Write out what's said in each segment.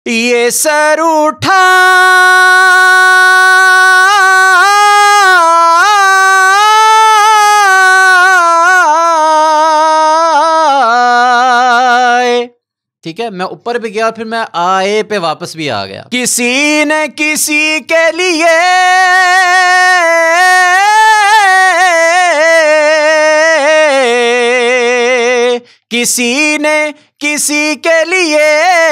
ये सर उठा ठीक है, मैं ऊपर भी गया फिर मैं आए पे वापस भी आ गया। किसी ने किसी के लिए किसी ने किसी के लिए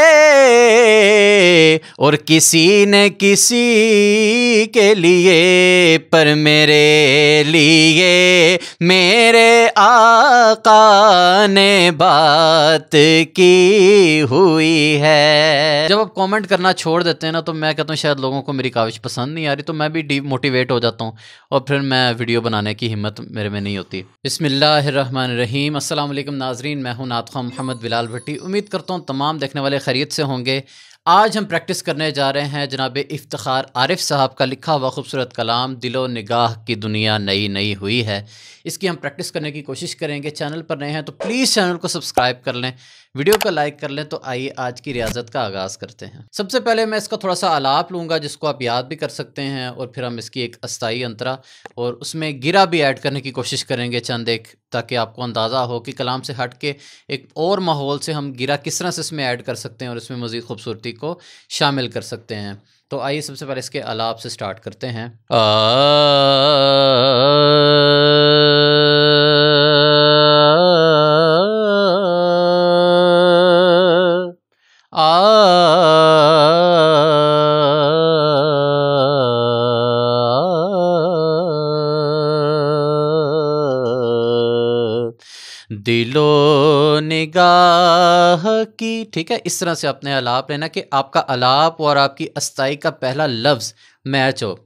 और किसी ने किसी के लिए, पर मेरे लिए मेरे आका ने बात की हुई है। जब आप कमेंट करना छोड़ देते हैं ना तो मैं कहता हूँ शायद लोगों को मेरी काविश पसंद नहीं आ रही, तो मैं भी डीमोटिवेट हो जाता हूँ और फिर मैं वीडियो बनाने की हिम्मत मेरे में नहीं होती। बिस्मिल्लाहिर्रहमानिर्रहीम। अस्सलाम वालेकुम नाजरीन, मैं हूँ नात ख़ान मोहम्मद बिलाल भट्टी। उम्मीद करता हूँ तमाम देखने वाले खैरियत से होंगे। आज हम प्रैक्टिस करने जा रहे हैं जनाब इफ्तिखार आरिफ साहब का लिखा हुआ खूबसूरत कलाम दिलो निगाह की दुनिया नई नई हुई है। इसकी हम प्रैक्टिस करने की कोशिश करेंगे। चैनल पर नए हैं तो प्लीज़ चैनल को सब्सक्राइब कर लें, वीडियो को लाइक कर लें। तो आइए आज की रियाजत का आगाज़ करते हैं। सबसे पहले मैं इसका थोड़ा सा आलाप लूँगा जिसको आप याद भी कर सकते हैं, और फिर हम इसकी एक अस्थाई अंतरा और उसमें गिरा भी ऐड करने की कोशिश करेंगे चंद एक, ताकि आपको अंदाज़ा हो कि कलाम से हट के एक और माहौल से हम गिरा किस तरह से इसमें ऐड कर सकते हैं और इसमें मज़ीद खूबसूरती को शामिल कर सकते हैं। तो आइए सबसे पहले इसके आलाप से स्टार्ट करते हैं। दिलो निगाह की, ठीक है। इस तरह से अपने आलाप लेना कि आपका आलाप और आपकी अस्थाई का पहला लफ्ज़ मैच हो।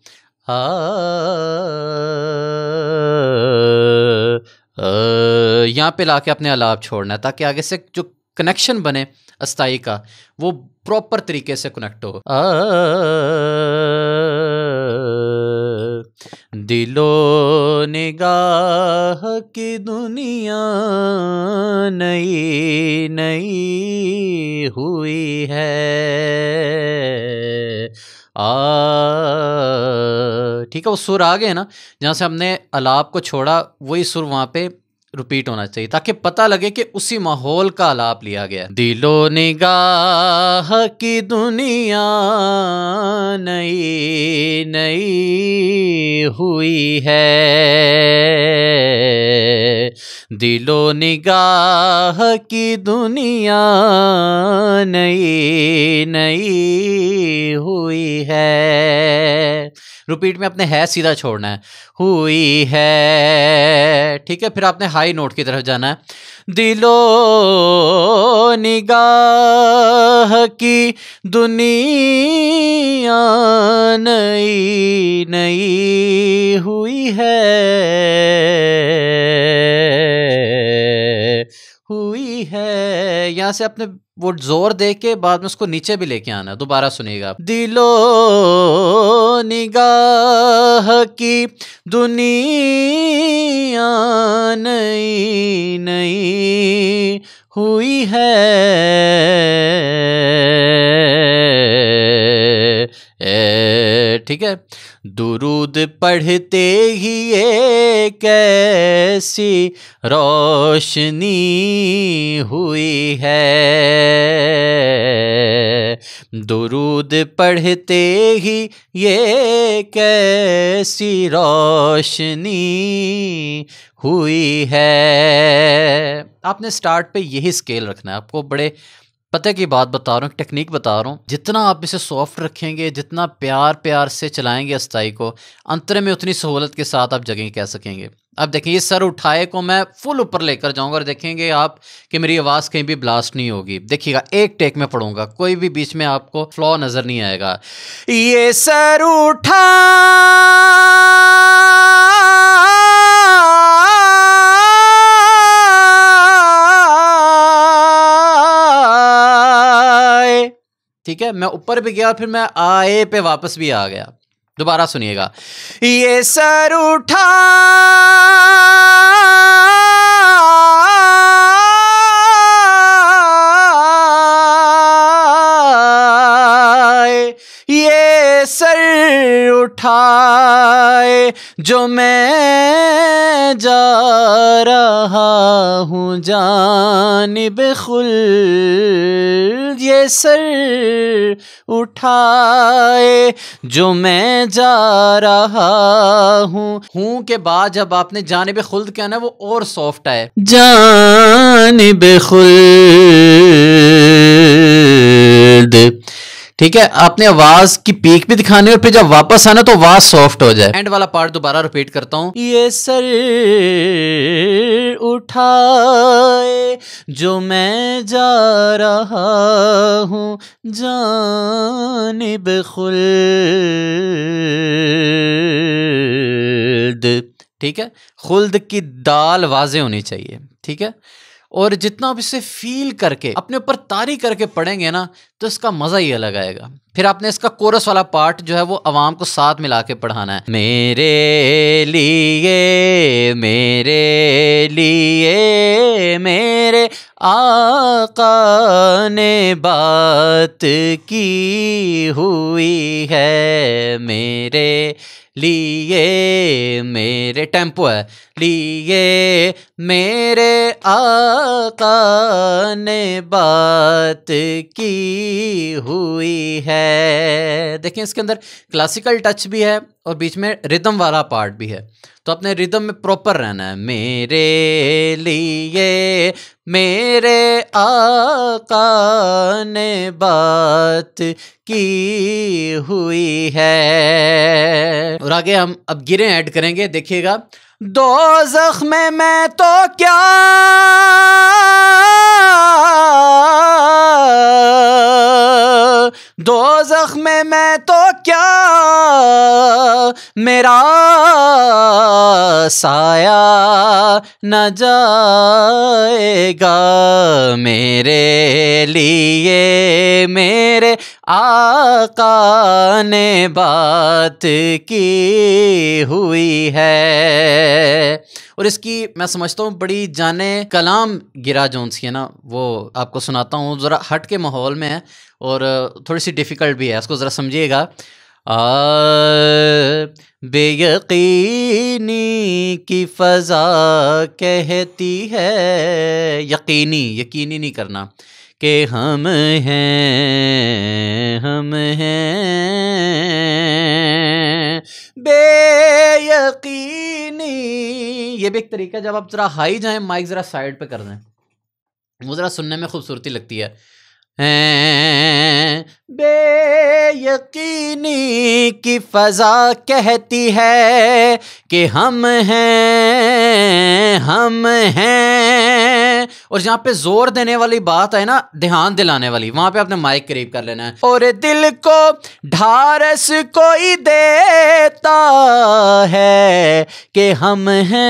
यहाँ पे लाके अपने आलाप छोड़ना है ताकि आगे से जो कनेक्शन बने अस्थाई का वो प्रॉपर तरीके से कनेक्ट हो। दिलो निगाह की दुनिया नई नई हुई है। ठीक है, वो सुर आ गए ना, जहाँ से हमने आलाप को छोड़ा वही सुर वहाँ पे रिपीट होना चाहिए ताकि पता लगे कि उसी माहौल का आलाप लिया गया। दिलो निगाह की दुनिया नई नई हुई है। दिलो निगाह की दुनिया नई नई हुई है। रिपीट में अपने है सीधा छोड़ना है, हुई है। ठीक है, फिर आपने हाई नोट की तरफ जाना है। दिलो निगाह की दुनिया नई नई हुई है, हुई है। यहाँ से अपने वो जोर दे के बाद में उसको नीचे भी लेके आना। दोबारा सुनिएगा। दिलो निगाह की दुनिया नई नई हुई है। ठीक है, दुरूद पढ़ते ही ये कैसी रोशनी हुई है। दुरूद पढ़ते ही ये कैसी रोशनी हुई है। आपने स्टार्ट पे यही स्केल रखना है। आपको बड़े पता की बात बता रहा हूँ, टेक्निक बता रहा हूँ। जितना आप इसे सॉफ्ट रखेंगे, जितना प्यार प्यार से चलाएंगे अस्थाई को, अंतर में उतनी सहूलत के साथ आप जगह कह सकेंगे। अब देखें, ये सर उठाए को मैं फुल ऊपर लेकर जाऊंगा और देखेंगे आप कि मेरी आवाज़ कहीं भी ब्लास्ट नहीं होगी। देखिएगा, एक टेक में पढ़ूंगा, कोई भी बीच में आपको फ्लॉ नज़र नहीं आएगा। ये सर उठा ठीक है, मैं ऊपर भी गया फिर मैं आए पे वापस भी आ गया। दोबारा सुनिएगा। ये सर उठा ये सर उठाए जो मैं जा रहा हूँ जानिब खुल्द, ये सर उठाए जो मैं जा रहा हूँ के बाद जब आपने जानिब खुल्द कहना है वो और सॉफ्ट है, जानिब खुल्द। ठीक है, आपने आवाज की पीक भी दिखानी है और फिर जब वापस आना तो आवाज सॉफ्ट हो जाए। एंड वाला पार्ट दोबारा रिपीट करता हूं, ये सर उठाए जो मैं जा रहा हूं जानिब खुल्द। ठीक है, खुल्द की दाल वाज़े होनी चाहिए। ठीक है, और जितना आप इसे फील करके अपने ऊपर तारी करके पढ़ेंगे ना तो इसका मज़ा ही अलग आएगा। फिर आपने इसका कोरस वाला पार्ट जो है वो आवाम को साथ मिला के पढ़ाना है। मेरे लिए मेरे आका ने बात की हुई है, मेरे लिए मेरे टेम्पो है, लिए मेरे आका ने बात की हुई है। देखिए इसके अंदर क्लासिकल टच भी है और बीच में रिदम वाला पार्ट भी है, तो अपने रिदम में प्रॉपर रहना है। मेरे लिए मेरे आका ने बात की हुई है। और आगे हम अब गिरे ऐड करेंगे, देखिएगा। दोज़ख में मैं तो क्या दोज़ख में मैं तो क्या मेरा साया न जाएगा, मेरे लिए मेरे आका ने बात की हुई है। और इसकी मैं समझता हूँ बड़ी जाने कलाम गिरा जोन्स की है ना, वो आपको सुनाता हूँ। ज़रा हट के माहौल में है और थोड़ी सी डिफ़िकल्ट भी है, इसको ज़रा समझिएगा। बेयकीनी की फ़ज़ा कहती है, यकीनी नहीं करना, कि हम हैं बेयकीनी। ये भी एक तरीका, जब आप ज़रा हाई जाएं माइक ज़रा साइड पे कर दें, वो ज़रा सुनने में खूबसूरती लगती है। बेयकीनी की फ़ज़ा कहती है कि हम हैं। और जहाँ पे जोर देने वाली बात है ना, ध्यान दिलाने वाली, वहाँ पे आपने माइक करीब कर लेना है। और दिल को ढारस कोई देता है कि हम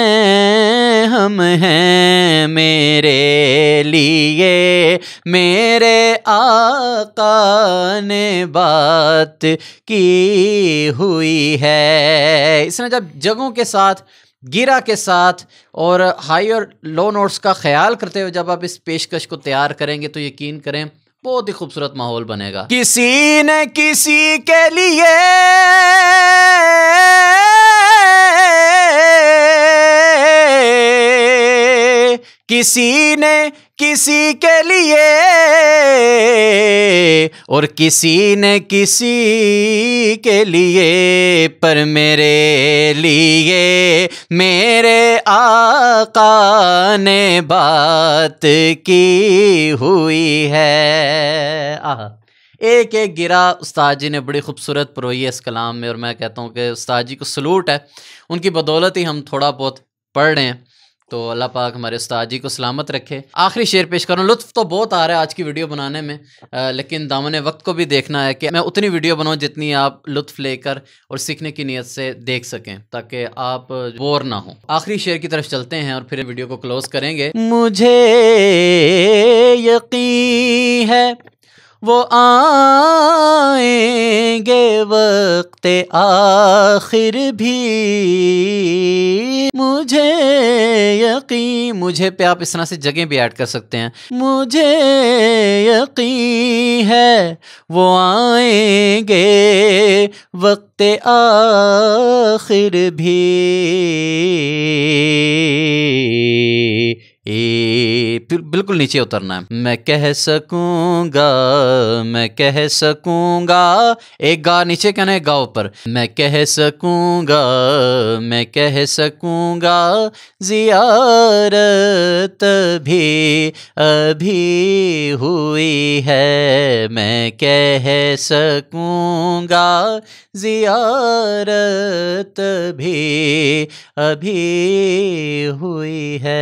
हैं मेरे लिए मेरे आका ने बात की हुई है। इसने जब जगहों के साथ, गिरा के साथ और हाई और लो नोट्स का ख्याल करते हुए जब आप इस पेशकश को तैयार करेंगे तो यकीन करें बहुत ही खूबसूरत माहौल बनेगा। किसी न किसी के लिए किसी ने किसी के लिए और किसी ने किसी के लिए, पर मेरे लिए मेरे आका ने बात की हुई है। आहा, एक एक गिरा उस्ताद जी ने बड़ी खूबसूरत परोई है इस कलाम में, और मैं कहता हूँ कि उस्ताद जी को सलूट है, उनकी बदौलत ही हम थोड़ा बहुत पढ़ रहे हैं। तो अल्लाह पाक हमारे उस्ताद जी को सलामत रखे। आखिरी शेर पेश करूँ। लुत्फ़ तो बहुत आ रहा है आज की वीडियो बनाने में, लेकिन दामन वक्त को भी देखना है कि मैं उतनी वीडियो बनाऊँ जितनी आप लुत्फ़ लेकर और सीखने की नीयत से देख सकें, ताकि आप बोर ना हो। आखिरी शेर की तरफ चलते हैं और फिर वीडियो को क्लोज़ करेंगे। मुझे यकीन है वो आएंगे वक्त आखिर भी, मुझे यकीन, मुझे पे आप इस तरह से जगह भी ऐड कर सकते हैं। मुझे यकीन है वो आएंगे वक्त आखिर भी, बिल्कुल नीचे उतरना है। मैं कह सकूँगा, मैं कह सकूँगा, एक गा नीचे कहना है, गा ऊपर। मैं कह सकूँगा, मैं कह सकूँगा, ज़ियारत भी अभी हुई है। मैं कह सकूँगा, ज़ियारत भी अभी हुई है।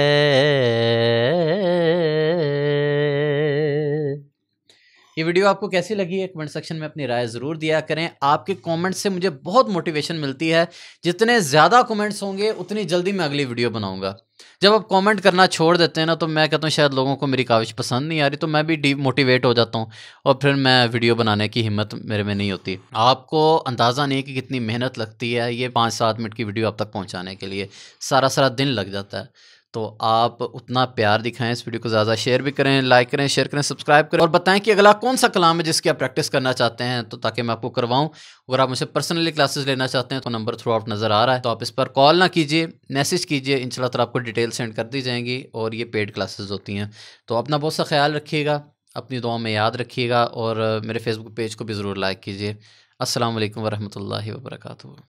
ये वीडियो आपको कैसी लगी है कमेंट सेक्शन में अपनी राय ज़रूर दिया करें। आपके कमेंट से मुझे बहुत मोटिवेशन मिलती है। जितने ज़्यादा कमेंट्स होंगे उतनी जल्दी मैं अगली वीडियो बनाऊंगा। जब आप कमेंट करना छोड़ देते हैं ना, तो मैं कहता हूँ शायद लोगों को मेरी काविश पसंद नहीं आ रही, तो मैं भी डीमोटिवेट हो जाता हूँ और फिर मैं वीडियो बनाने की हिम्मत मेरे में नहीं होती। आपको अंदाज़ा नहीं है कि कितनी मेहनत लगती है ये 5-7 मिनट की वीडियो आप तक पहुँचाने के लिए। सारा सारा दिन लग जाता है। तो आप उतना प्यार दिखाएं, इस वीडियो को ज़्यादा शेयर भी करें, लाइक करें, शेयर करें, सब्सक्राइब करें और बताएं कि अगला कौन सा कलाम है जिसकी आप प्रैक्टिस करना चाहते हैं, तो ताकि मैं आपको करवाऊं। अगर आप मुझसे पर्सनली क्लासेस लेना चाहते हैं तो नंबर थ्रू आउट नज़र आ रहा है, तो आप इस पर कॉल ना कीजिए, मैसेज कीजिए, इंशाल्लाह ताला आपको डिटेल सेंड कर दी जाएंगी और ये पेड क्लासेस होती हैं। तो अपना बहुत सा ख्याल रखिएगा, अपनी दुआ में याद रखिएगा और मेरे फेसबुक पेज को भी ज़रूर लाइक कीजिए। अस्सलाम वालेकुम वरहमतुल्लाहि वबरकातुहू।